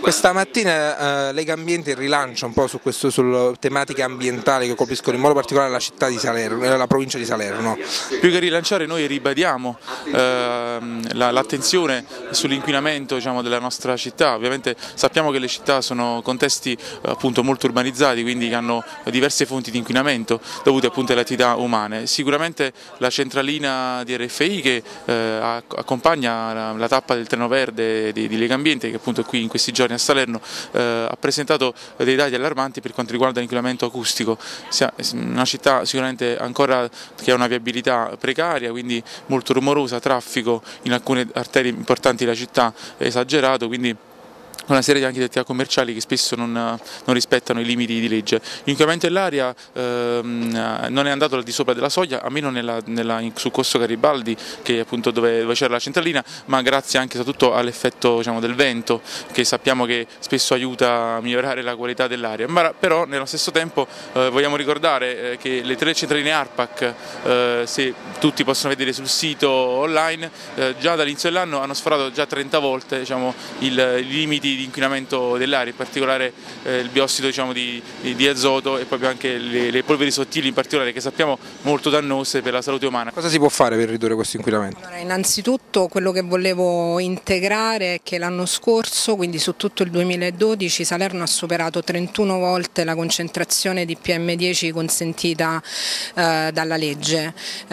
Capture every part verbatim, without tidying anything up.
Questa mattina eh, Lega Ambiente rilancia un po' su questo, sulle tematiche ambientali che colpiscono in modo particolare la città di Salerno, la provincia di Salerno. Più che rilanciare noi ribadiamo ehm, l'attenzione sull'inquinamento, diciamo, della nostra città. Ovviamente sappiamo che le città sono contesti appunto molto urbanizzati, quindi hanno diverse fonti di inquinamento dovute appunto alle attività umane. Sicuramente la centralina di R F I che eh, accompagna la, la tappa del treno verde di, di Lega Ambiente, che appunto è qui in questi giorni a Salerno, eh, ha presentato dei dati allarmanti per quanto riguarda l'inquinamento acustico. Una città sicuramente ancora che ha una viabilità precaria, quindi molto rumorosa, traffico in alcune arterie importanti della città esagerato, quindi una serie anche di attività commerciali che spesso non, non rispettano i limiti di legge. L'inquinamento dell'aria ehm, non è andato al di sopra della soglia, almeno nella, nella, su Corso Garibaldi, che è appunto dove, dove c'era la centralina, ma grazie anche soprattutto all'effetto, diciamo, del vento, che sappiamo che spesso aiuta a migliorare la qualità dell'aria. Ma però nello stesso tempo eh, vogliamo ricordare eh, che le tre centraline ARPAC, eh, se tutti possono vedere sul sito online, eh, già dall'inizio dell'anno hanno sforato già trenta volte, diciamo, il, i limiti di inquinamento dell'aria, in particolare eh, il biossido, diciamo, di, di azoto e proprio anche le, le polveri sottili in particolare, che sappiamo molto dannose per la salute umana. Cosa si può fare per ridurre questo inquinamento? Allora, innanzitutto quello che volevo integrare è che l'anno scorso, quindi su tutto il duemiladodici, Salerno ha superato trentuno volte la concentrazione di P M dieci consentita eh, dalla legge.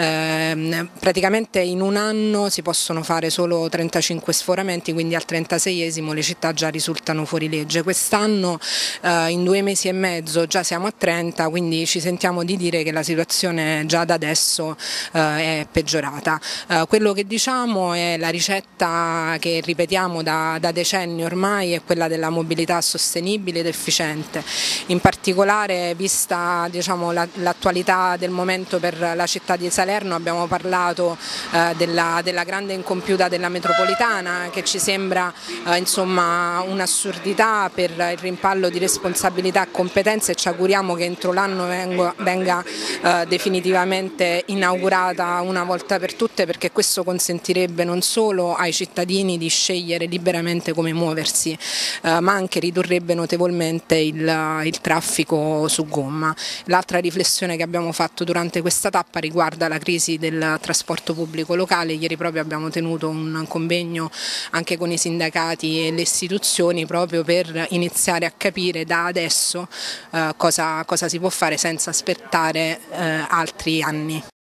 Eh, praticamente in un anno si possono fare solo trentacinque sforamenti, quindi al trentaseiesimo le città già risultano fuori legge. Quest'anno eh, in due mesi e mezzo già siamo a trenta, quindi ci sentiamo di dire che la situazione già da adesso eh, è peggiorata. Eh, quello che diciamo è la ricetta che ripetiamo da, da decenni ormai, è quella della mobilità sostenibile ed efficiente. In particolare, vista, diciamo, l'attualità del momento per la città di Salerno, abbiamo parlato eh, della, della grande incompiuta della metropolitana, che ci sembra eh, insomma un'assurdità per il rimpallo di responsabilità e competenze, e ci auguriamo che entro l'anno venga, venga eh, definitivamente inaugurata una volta per tutte, perché questo consentirebbe non solo ai cittadini di scegliere liberamente come muoversi, eh, ma anche ridurrebbe notevolmente il, il traffico su gomma. L'altra riflessione che abbiamo fatto durante questa tappa riguarda la crisi del trasporto pubblico locale. Ieri proprio abbiamo tenuto un convegno anche con i sindacati e le istituzioni proprio per iniziare a capire da adesso eh, cosa, cosa si può fare senza aspettare eh, altri anni.